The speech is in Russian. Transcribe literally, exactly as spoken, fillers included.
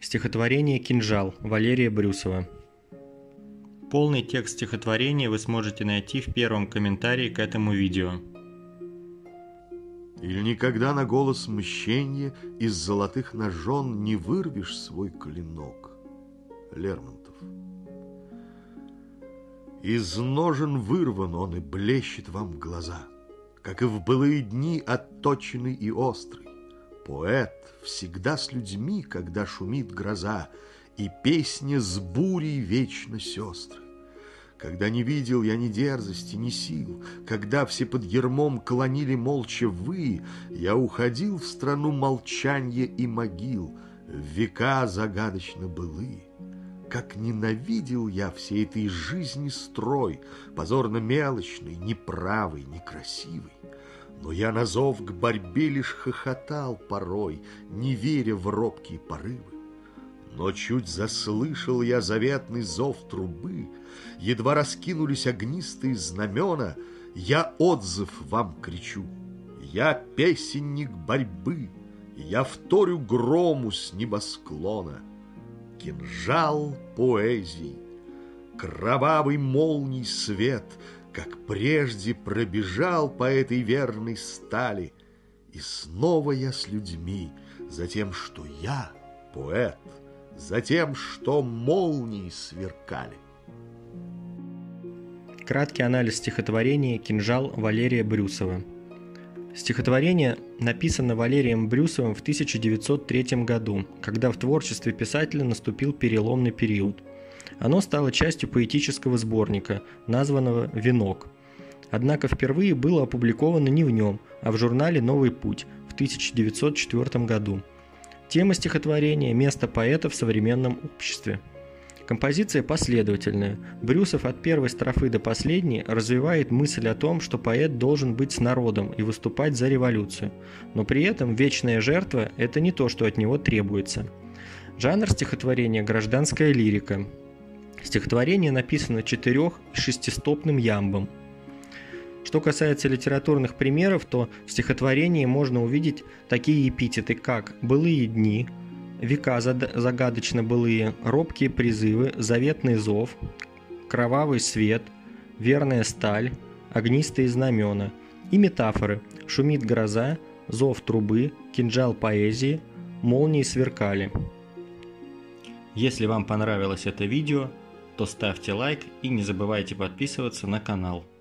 Стихотворение «Кинжал» Валерия Брюсова. Полный текст стихотворения вы сможете найти в первом комментарии к этому видео. Или никогда на голос мщенья из золотых ножен не вырвешь свой клинок. Лермонтов. Из ножен вырван он и блещет вам в глаза, как и в былые дни отточенный и острый. Поэт всегда с людьми, когда шумит гроза, и песня с бурей вечно сестры. Когда не видел я ни дерзости, ни сил, когда все под ярмом клонили молча вы, я уходил в страну молчанья и могил, в века загадочно былые. Как ненавидел я всей этой жизни строй, позорно мелочный, неправый, некрасивый. Но я на зов к борьбе лишь хохотал порой, не веря в робкие порывы. Но чуть заслышал я заветный зов трубы, едва раскинулись огнистые знамена, я отзыв вам кричу. Я песенник борьбы, я вторю грому с небосклона. Кинжал поэзии, кровавый молний свет, как прежде пробежал по этой верной стали, и снова я с людьми, за тем, что я поэт, за тем, что молнии сверкали. Краткий анализ стихотворения «Кинжал» Валерия Брюсова. Стихотворение написано Валерием Брюсовым в тысяча девятьсот третьем году, когда в творчестве писателя наступил переломный период. Оно стало частью поэтического сборника, названного «Венок». Однако впервые было опубликовано не в нем, а в журнале «Новый путь» в тысяча девятьсот четвёртом году. Тема стихотворения – место поэта в современном обществе. Композиция последовательная. Брюсов от первой строфы до последней развивает мысль о том, что поэт должен быть с народом и выступать за революцию. Но при этом вечная жертва – это не то, что от него требуется. Жанр стихотворения – гражданская лирика. Стихотворение написано четырех- и шестистопным ямбом. Что касается литературных примеров, то в стихотворении можно увидеть такие эпитеты, как «былые дни», «века загадочно былые», «робкие призывы», «заветный зов», «кровавый свет», «верная сталь», «огнистые знамена» и метафоры «шумит гроза», «зов трубы», «кинжал поэзии», «молнии сверкали». Если вам понравилось это видео, то ставьте лайк и не забывайте подписываться на канал.